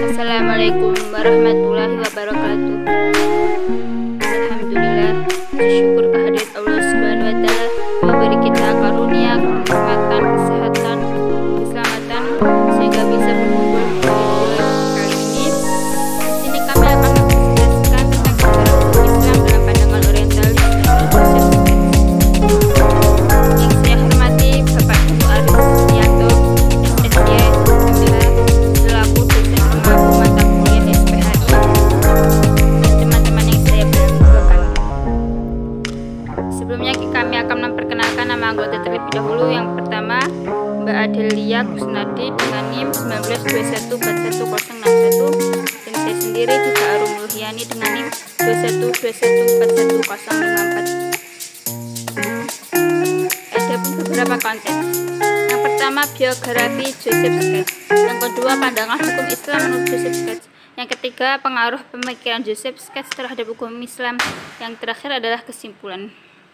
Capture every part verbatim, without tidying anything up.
Assalamualaikum warahmatullahi wabarakatuh. Alhamdulillah, syukur kehadirat Allah Subhanahu wa taala memberi kita karunia, kenikmatan, kesehatan, keselamatan sehingga bisa berkumpul di video kali ini. Di sini kami akan menjelaskan tentang sejarah Islam dalam pandangan orientalis dan konsep yang saya hormati Bapak Ibu Aris Yanto, S S Y, M H, selaku dosen pemangku mata kuliah S P H I, dan teman-teman yang saya banggakan. Sebelumnya kami akan memperkenalkan nama anggota terlebih dahulu. Yang pertama, Mbak Adelia Kusnadi dengan NIM sembilan belas dua satu empat satu nol enam satu, dan saya sendiri juga Arum Luhiani dengan NIM dua satu dua satu empat satu nol lima empat. Ada beberapa konten. Yang pertama, biografi Joseph Sketch. Yang kedua, pandangan hukum Islam menurut Joseph Sketch. Yang ketiga, pengaruh pemikiran Joseph Sketch terhadap hukum Islam. Yang terakhir adalah kesimpulan.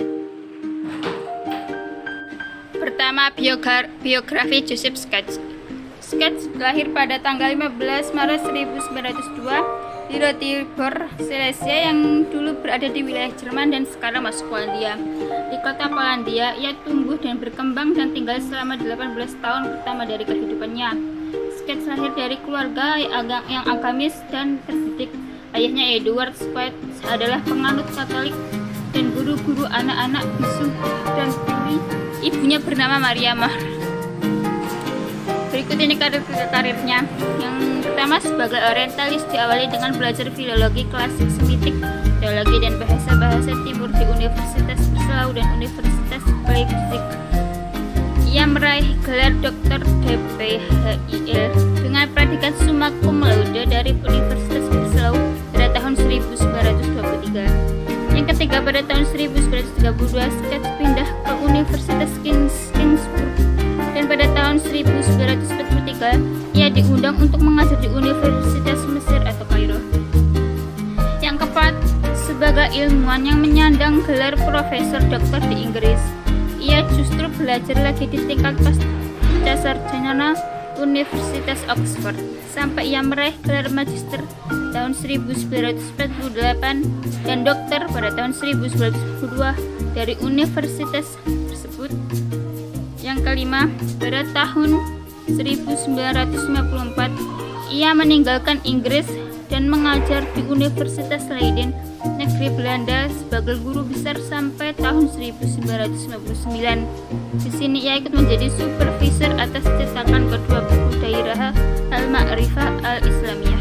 Pertama, biogra biografi Joseph Sketch. Sketch lahir pada tanggal lima belas Maret seribu sembilan ratus dua di Ratibor, Silesia yang dulu berada di wilayah Jerman dan sekarang masuk Polandia. Di kota Polandia, ia tumbuh dan berkembang dan tinggal selama delapan belas tahun pertama dari kehidupannya. Sketch lahir dari keluarga yang agamis dan terdidik. Ayahnya Edward Sketch adalah penganut Katolik dan guru-guru anak-anak bisu dan tuli. Ibunya bernama Maria Mar. Berikut ini karir-karirnya. Yang pertama, sebagai orientalis diawali dengan belajar filologi klasik, semitik, teologi dan bahasa-bahasa timur di Universitas Breslau dan Universitas Leipzig. Ia meraih gelar doktor D P H I L dengan predikat summa cum laude dari Universitas Breslau pada tahun seribu sembilan ratus dua puluh tiga. Yang ketiga, pada tahun seribu sembilan ratus tiga puluh dua Sketch pindah ke Universitas Kings, Kingsburg, dan pada tahun seribu sembilan ratus empat puluh tiga ia diundang untuk mengajar di Universitas Mesir atau Kairo. Yang keempat, sebagai ilmuwan yang menyandang gelar profesor doktor di Inggris, ia justru belajar lagi di tingkat pascasarjana Universitas Oxford sampai ia meraih gelar magister tahun seribu sembilan ratus empat puluh delapan dan dokter pada tahun seribu sembilan ratus empat puluh dua dari universitas tersebut. Yang kelima, pada tahun seribu sembilan ratus lima puluh empat ia meninggalkan Inggris dan mengajar di Universitas Leiden, negeri Belanda, sebagai guru besar sampai tahun seribu sembilan ratus lima puluh sembilan. Di sini ia ikut menjadi supervisor atas cetakan kedua buku Dairah Al-Ma'rifah Al-Islamiyah.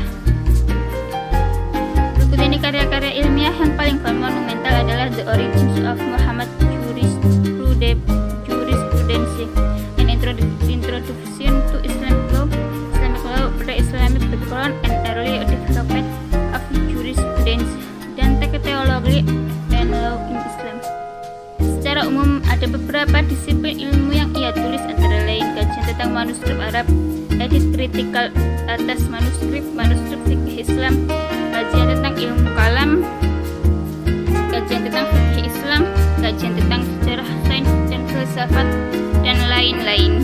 Berikut ini karya-karya ilmiah yang paling monumental adalah The Origins of Muhammad Jurisprudence, an Introduction to Islamic Law, Islamic Law, Pre-Islamic Background and Early Development of Jurisprudence, dan Theology and Law in Islam. Secara umum, ada beberapa disiplin ilmu yang ia tulis, antara lain kajian tentang manuskrip Arab, edit kritikal atas manuskrip-manuskrip fikih Islam, kajian tentang ilmu kalam, kajian tentang fikih Islam, kajian tentang sejarah, sains dan filsafat, dan lain-lain.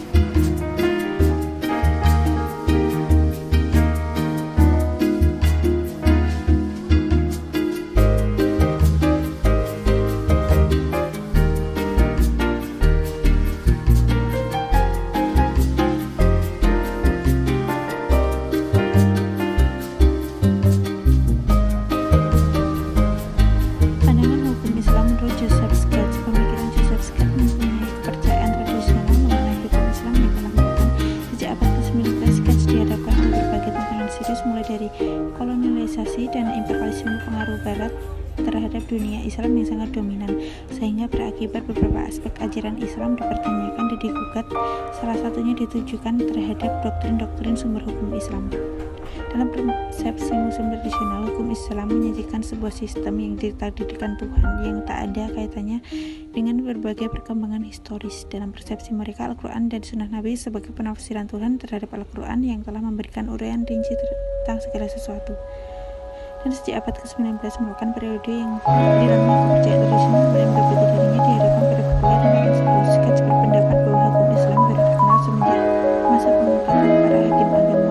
Mulai dari kolonialisasi dan imperialisme pengaruh Barat terhadap dunia Islam yang sangat dominan, sehingga berakibat beberapa aspek ajaran Islam dipertanyakan dan digugat. Salah satunya ditujukan terhadap doktrin-doktrin sumber hukum Islam. Dalam persepsi Muslim tradisional, hukum Islam menyajikan sebuah sistem yang ditakdirkan Tuhan yang tak ada kaitannya dengan berbagai perkembangan historis. Dalam persepsi mereka, Al-Quran dan Sunnah Nabi sebagai penafsiran Tuhan terhadap Al-Quran yang telah memberikan uraian rinci tentang segala sesuatu. Dan sejak abad ke sembilan belas merupakan periode yang dilalui kepercayaan tradisional mulai berbeda darinya dihadapkan pada populer dan Sketch berpendapat bahwa hukum Islam baru dikenal semenjak masa pengangkatan para hakim agama